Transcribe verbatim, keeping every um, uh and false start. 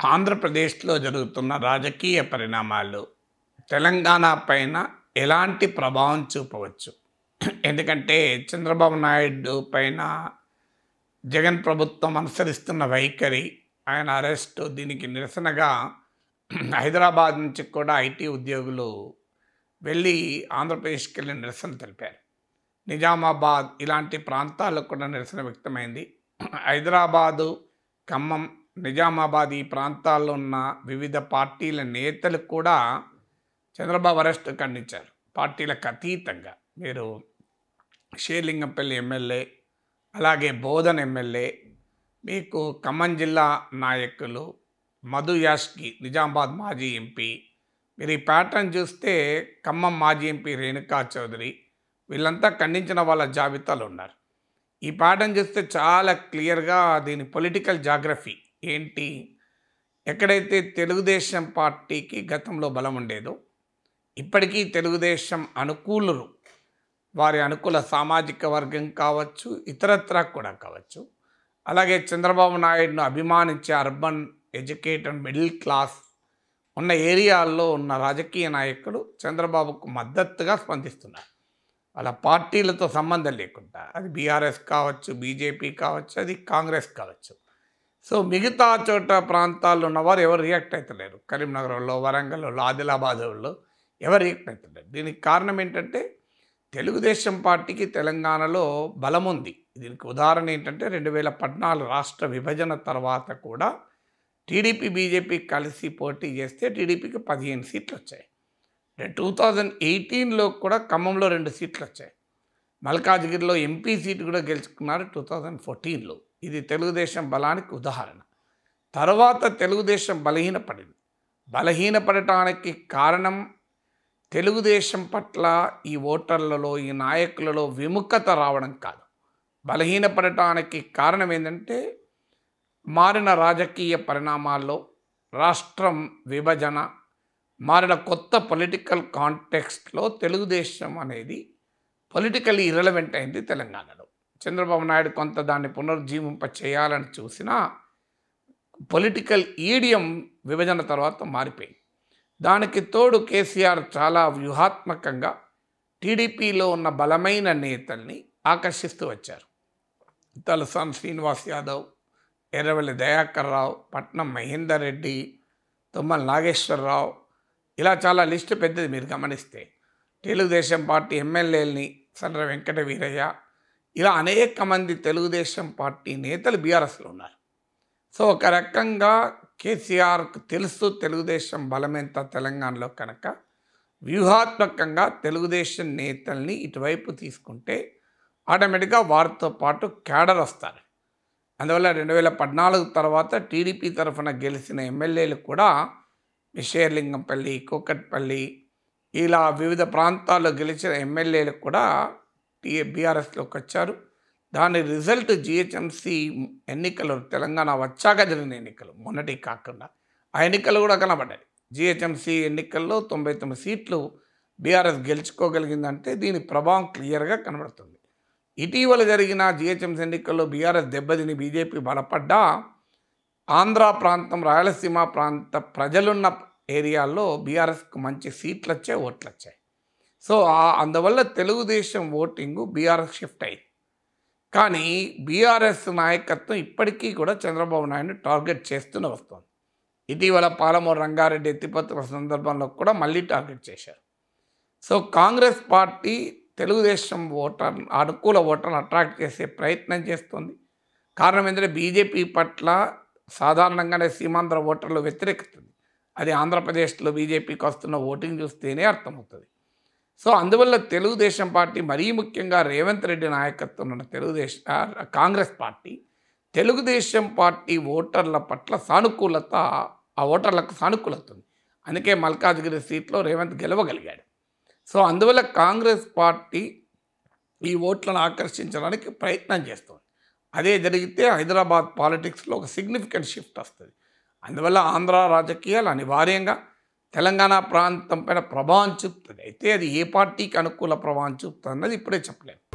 ఆంధ్రప్రదేశ్లో జరుగుతున్న రాజకీయ పరిణామాలు తెలంగాణ పైన ఎలాంటి ప్రభావం చూపవచ్చు? ఎందుకంటే చంద్రబాబు నాయుడు పైన జగన్ ప్రభుత్వం అనుసరిస్తున్న వైఖరి, ఆయన అరెస్టు, దీనికి నిరసనగా హైదరాబాద్ నుంచి కూడా ఐటీ ఉద్యోగులు వెళ్ళి ఆంధ్రప్రదేశ్కి వెళ్ళి నిరసన తెలిపారు. నిజామాబాద్ ఇలాంటి ప్రాంతాల్లో కూడా నిరసన వ్యక్తమైంది. హైదరాబాదు, ఖమ్మం, నిజామాబాద్ ఈ ప్రాంతాల్లో ఉన్న వివిధ పార్టీల నేతలు కూడా చంద్రబాబు అరెస్ట్ ఖండించారు. పార్టీలకు అతీతంగా మీరు షేర్లింగంపల్లి ఎమ్మెల్యే, అలాగే బోధన్ ఎమ్మెల్యే, మీకు ఖమ్మం జిల్లా నాయకులు, మధు యాష్కి నిజామాబాద్ మాజీ ఎంపీ, మీరు ఈ ప్యాటర్న్ చూస్తే ఖమ్మం మాజీ ఎంపీ రేణుకా చౌదరి వీళ్ళంతా ఖండించిన వాళ్ళ జాబితాలో ఉన్నారు. ఈ ప్యాటర్న్ చూస్తే చాలా క్లియర్గా దీని పొలిటికల్ జాగ్రఫీ ఏంటి, ఎక్కడైతే తెలుగుదేశం పార్టీకి గతంలో బలం ఉండేదో ఇప్పటికీ తెలుగుదేశం అనుకూలురు, వారి అనుకూల సామాజిక వర్గం కావచ్చు, ఇతరత్రా కూడా కావచ్చు, అలాగే చంద్రబాబు నాయుడును అభిమానించే అర్బన్ ఎడ్యుకేటెడ్ మిడిల్ క్లాస్ ఉన్న ఏరియాల్లో ఉన్న రాజకీయ నాయకులు చంద్రబాబుకు మద్దతుగా స్పందిస్తున్నారు. వాళ్ళ పార్టీలతో సంబంధం లేకుండా, అది బీఆర్ఎస్ కావచ్చు, బీజేపీ కావచ్చు, అది కాంగ్రెస్ కావచ్చు. సో మిగతా చోట ప్రాంతాల్లో ఉన్నవారు ఎవరు రియాక్ట్ అవుతలేరు. కరీంనగర్లో, వరంగల్లో, ఆదిలాబాద్లో ఎవరు రియాక్ట్ అవుతలేరు. దీనికి కారణం ఏంటంటే తెలుగుదేశం పార్టీకి తెలంగాణలో బలం ఉంది. దీనికి ఉదాహరణ ఏంటంటే రెండు వేల పద్నాలుగు రాష్ట్ర విభజన తర్వాత కూడా టీడీపీ బీజేపీ కలిసి పోటీ చేస్తే టీడీపీకి పదిహేను సీట్లు వచ్చాయి. టూ థౌజండ్ ఎయిటీన్లో కూడా ఖమ్మంలో రెండు సీట్లు వచ్చాయి. మల్కాజ్గిరిలో ఎంపీ సీటు కూడా గెలుచుకున్నారు టూ థౌజండ్ ఫోర్టీన్లో. ఇది తెలుగుదేశం బలానికి ఉదాహరణ. తర్వాత తెలుగుదేశం బలహీనపడింది. బలహీనపడటానికి కారణం తెలుగుదేశం పట్ల ఈ ఓటర్లలో, ఈ నాయకులలో విముఖత రావడం కాదు. బలహీనపడటానికి కారణం ఏంటంటే మారిన రాజకీయ పరిణామాల్లో, రాష్ట్రం విభజన, మారిన కొత్త పొలిటికల్ కాంటెక్స్ట్లో తెలుగుదేశం అనేది పొలిటికల్లీ ఇర్రెలవెంట్ అయింది తెలంగాణలో. చంద్రబాబు నాయుడు కొంత దాన్ని పునరుజ్జీవింప చేయాలని చూసినా పొలిటికల్ ఈడియం విభజన తర్వాత మారిపోయింది. దానికి తోడు కేసీఆర్ చాలా వ్యూహాత్మకంగా టీడీపీలో ఉన్న బలమైన నేతల్ని ఆకర్షిస్తూ వచ్చారు. తలసాని శ్రీనివాస్ యాదవ్, ఎర్రవెల్లి దయాకర్ రావు, పట్నం మహేందర్ రెడ్డి, తుమ్మల నాగేశ్వరరావు, ఇలా చాలా లిస్టు పెద్దది. మీరు గమనిస్తే తెలుగుదేశం పార్టీ ఎమ్మెల్యేలని సండ్ర వెంకట వీరయ్య, ఇలా అనేక మంది తెలుగుదేశం పార్టీ నేతలు బీఆర్ఎస్లో ఉన్నారు. సో ఒక రకంగా కేసీఆర్కు తెలుసు తెలుగుదేశం బలమెంత తెలంగాణలో కనుక వ్యూహాత్మకంగా తెలుగుదేశం నేతల్ని ఇటువైపు తీసుకుంటే ఆటోమేటిక్గా వారితో పాటు క్యాడర్ వస్తారు. అందువల్ల రెండు వేల పద్నాలుగు తర్వాత టీడీపీ తరఫున గెలిచిన ఎమ్మెల్యేలు కూడా షేర్లింగంపల్లి, కూకట్పల్లి, ఇలా వివిధ ప్రాంతాల్లో గెలిచిన ఎమ్మెల్యేలు కూడా టీ బీఆర్ఎస్లోకి వచ్చారు. దాని రిజల్ట్ జిహెచ్ఎంసీ ఎన్నికలు, తెలంగాణ వచ్చాక జరిగిన ఎన్నికలు, మొన్నటి కాకుండా ఆ ఎన్నికలు కూడా కనబడ్డాయి. జిహెచ్ఎంసీ ఎన్నికల్లో తొంభై తొమ్మిది సీట్లు బీఆర్ఎస్ గెలుచుకోగలిగిందంటే దీని ప్రభావం క్లియర్గా కనబడుతుంది. ఇటీవల జరిగిన జిహెచ్ఎంసీ ఎన్నికల్లో బీఆర్ఎస్ దెబ్బతిని బీజేపీ బలపడ్డా ఆంధ్ర ప్రాంతం, రాయలసీమ ప్రాంత ప్రజలున్న ఏరియాల్లో బీఆర్ఎస్కు మంచి సీట్లు వచ్చాయి, ఓట్లు వచ్చాయి. సో అందువల్ల తెలుగుదేశం ఓటింగు బీఆర్ఎస్ షిఫ్ట్ అయింది. కానీ బీఆర్ఎస్ నాయకత్వం ఇప్పటికీ కూడా చంద్రబాబు నాయుడు టార్గెట్ చేస్తూనే వస్తుంది. ఇటీవల పాలమూరు రంగారెడ్డి ఎత్తిపోతున్న సందర్భంలో కూడా మళ్ళీ టార్గెట్ చేశారు. So Congress party Telugu Desam voter, అనుకూల ఓటర్ను అట్రాక్ట్ చేసే ప్రయత్నం చేస్తుంది. కారణం ఏంటంటే బీజేపీ పట్ల సాధారణంగానే సీమాంధ్ర ఓటర్లు వ్యతిరేకిస్తుంది. అది ఆంధ్రప్రదేశ్లో బీజేపీకి వస్తున్న ఓటింగ్ చూస్తేనే అర్థమవుతుంది. సో అందువల్ల తెలుగుదేశం పార్టీ, మరీ ముఖ్యంగా రేవంత్ రెడ్డి నాయకత్వం ఉన్న తెలుగుదేశం కాంగ్రెస్ పార్టీ తెలుగుదేశం పార్టీ ఓటర్ల పట్ల సానుకూలత, ఆ ఓటర్లకు సానుకూలత ఉంది. అందుకే మల్కాజ్గిరి సీట్లో రేవంత్ గెలవగలిగాడు. సో అందువల్ల కాంగ్రెస్ పార్టీ ఈ ఓట్లను ఆకర్షించడానికి ప్రయత్నం చేస్తుంది. అదే జరిగితే హైదరాబాద్ పాలిటిక్స్లో ఒక సిగ్నిఫికెంట్ షిఫ్ట్ వస్తుంది. అందువల్ల ఆంధ్ర రాజకీయాలు అనివార్యంగా తెలంగాణ ప్రాంతం పైన ప్రభావం చూపుతుంది. అయితే అది ఏ పార్టీకి అనుకూల ప్రభావం చూపుతుంది అన్నది ఇప్పుడే చెప్పలేము.